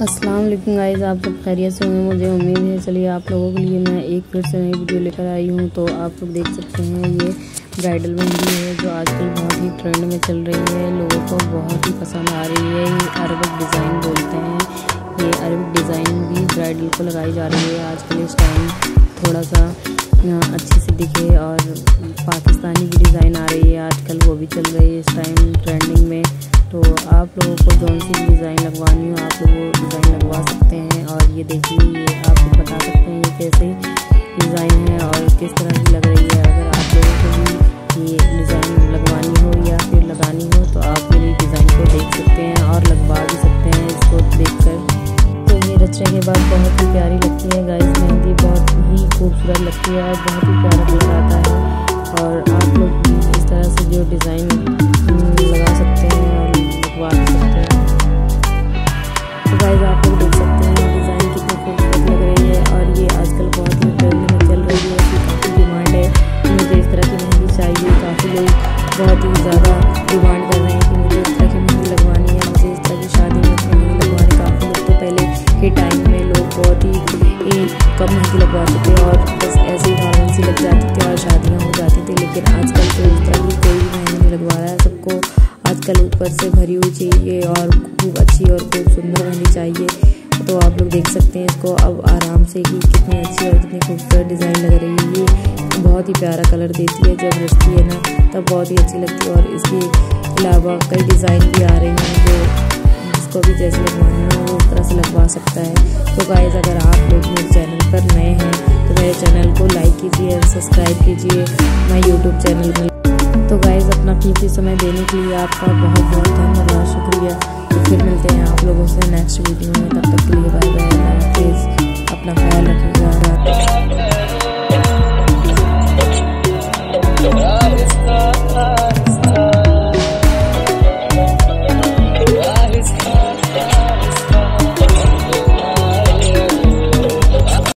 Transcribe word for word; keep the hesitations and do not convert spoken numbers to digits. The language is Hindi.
अस्सलाम वालेकुम गाइस, आप लोग खैरियत से होंगे मुझे उम्मीद है। चलिए आप लोगों के लिए मैं एक फिर से नई वीडियो लेकर आई हूँ। तो आप लोग देख सकते हैं ये ब्राइडल मेहंदी है जो आजकल बहुत ही ट्रेंड में चल रही है, लोगों को बहुत ही पसंद आ रही है। ये अरबिक डिज़ाइन बोलते हैं, ये अरबिक डिज़ाइन भी ब्राइडल को लगाई जा रही है। आजकल इस टाइम थोड़ा सा अच्छी से दिखे और पाकिस्तानी भी डिज़ाइन आ रही है आजकल, वो भी चल रही है इस टाइम ट्रेंडिंग में। तो आप लोगों को जौन सी भी डिज़ाइन लगवानी हो आप लोग वो डिज़ाइन लगवा सकते हैं। और ये देखिए, ये आप बता सकते हैं ये कैसे डिज़ाइन है और किस तरह की लग रही है। अगर आप लोगों को भी ये डिज़ाइन लगवानी हो या फिर लगानी हो तो आप मेरी डिज़ाइन को देख सकते हैं और लगवा भी सकते हैं इसको देखकर। तो ये रचने के बाद बहुत ही प्यारी लगती है गाइस, मेहंदी बहुत ही खूबसूरत लगती है और बहुत ही प्यारा कलर आता है। और आप लोग भी इस तरह से जो डिज़ाइन लगा सकते हैं और लगवा सकते हैं। तो गाइस आप लोग देख सकते हैं डिज़ाइन कितनी खूबसूरत लग रही है और ये आजकल बहुत ही ट्रेंड में चल रही है। इसकी काफ़ी डिमांड है, मुझे इस तरह की मेहंदी चाहिए। काफ़ी लोग बहुत ही ज़्यादा डिमांड कर रहे हैं कि मुझे इस तरह की मेहंदी लगवानी है, मुझे इस तरह की शादी में मेहंदी लगवानी। काफ़ी लोग तो पहले के टाइम में लोग बहुत ही कम मेहंदी लगवाते थे और बस ऐसे ही नॉर्मल सी लग जाती थी और शादियाँ हो जाती थी। लेकिन आजकल तो इस तरह की कोई भी मेहंदी नहीं लगवा रहा है, सबको आजकल ऊपर से भरी हुई चाहिए और खूब अच्छी और खूब सुंदर मेहंदी चाहिए। तो आप लोग देख सकते हैं इसको अब आराम से कि कितनी अच्छी और कितनी खूबसूरत डिज़ाइन लग रही है। ये बहुत ही प्यारा कलर देती है, जब रचती है ना तब बहुत ही अच्छी लगती है। और इसके अलावा कई डिज़ाइन भी आ रही हैं जो जिसको भी जैसे लगवानी हो वो उस तरह से लगवा सकता है। तो गाइस अगर आप लोग मेरे चैनल पर नए हैं तो मेरे चैनल को लाइक कीजिए, सब्सक्राइब कीजिए मैं यूट्यूब चैनल में। तो गाइस अपना कीमती समय देने के लिए आपका बहुत बहुत धन्यवाद, शुक्रिया। तो फिर मिलते हैं आप लोगों से नेक्स्ट वीडियो में।